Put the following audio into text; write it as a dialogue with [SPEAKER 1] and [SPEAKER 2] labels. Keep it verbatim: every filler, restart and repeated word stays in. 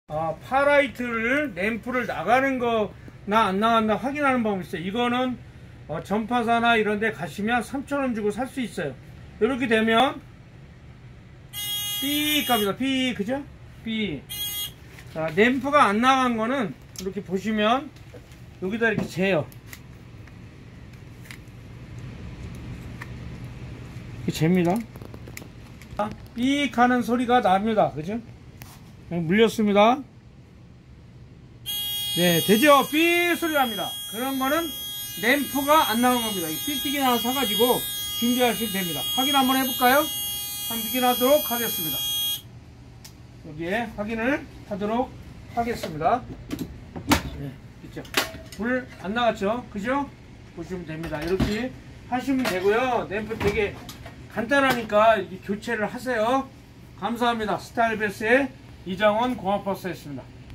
[SPEAKER 1] 아, 파라이트를 램프를 나가는 거나 안 나간다 확인하는 방법이 있어요. 이거는 어, 전파사나 이런 데 가시면 삼천 원 주고 살 수 있어요. 이렇게 되면 삐 갑니다. 삐, 그죠? 삐. 자, 램프가 안 나간 거는 이렇게 보시면 여기다 이렇게 재요. 이렇게 잽니다. 삐 하는 소리가 납니다. 그죠? 물렸습니다. 네, 되죠? 삐 소리 납니다. 그런 거는 램프가 안 나온 겁니다. 이 삐띠기 하나 사가지고 준비하시면 됩니다. 확인 한번 해볼까요? 한번 확인하도록 하겠습니다. 여기에 확인을 하도록 하겠습니다. 네, 있죠? 불 안 나갔죠? 그죠? 보시면 됩니다. 이렇게 하시면 되고요. 램프 되게 간단하니까 이렇게 교체를 하세요. 감사합니다. 스타일베스의 이장원 공학버스였습니다.